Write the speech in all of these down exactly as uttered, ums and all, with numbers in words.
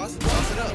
boss, boss it up.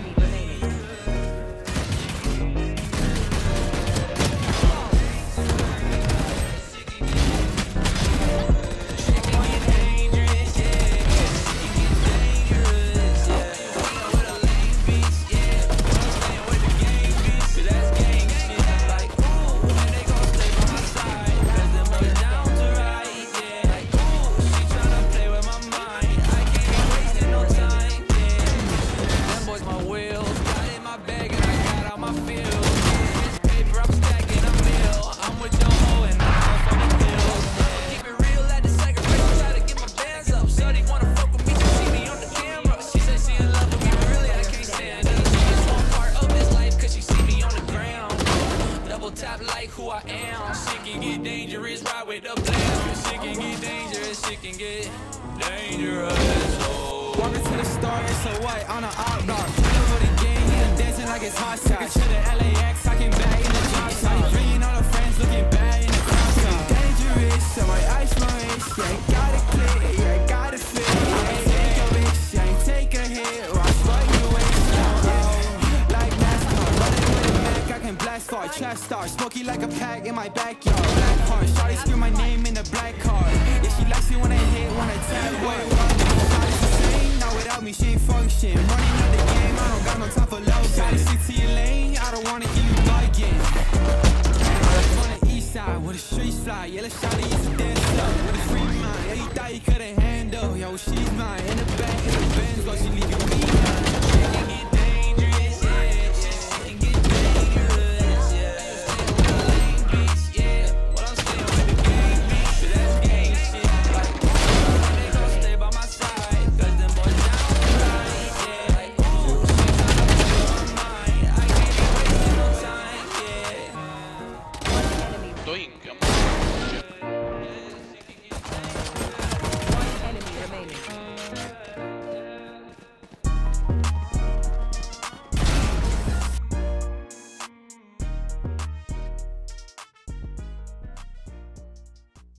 Who I am, shit can get dangerous, ride with the blast. Shit can get dangerous, shit can get dangerous. Oh. Walking to the star, it's a white on an outlaw. Over the game, yeah, dancing like it's hot shot. To the L A X, I can bag in the drop shot. Bringing all the friends looking bad in the crowd shot. Dangerous, so I ice my wrist. Yeah, ain't got it clear, yeah, got it fit. I ain't take a bitch, yeah, ain't take a hit. Or I spike your waist, yeah. Like NASCAR, running with a Mac, I can blast far. Chest star, smoky like a pack in my backyard. Black heart, shawty scream my name in the black card. Yeah, she likes it when I hit, when I tap. Wait, shawty's insane, not without me, she ain't function. Running out the game, I don't got no time for love. Shawty, stick to your lane, I don't wanna hear you bugging. On the east side, where the streets fly, yeah, let shawty is a dancer with a free mind. Yeah, you thought you could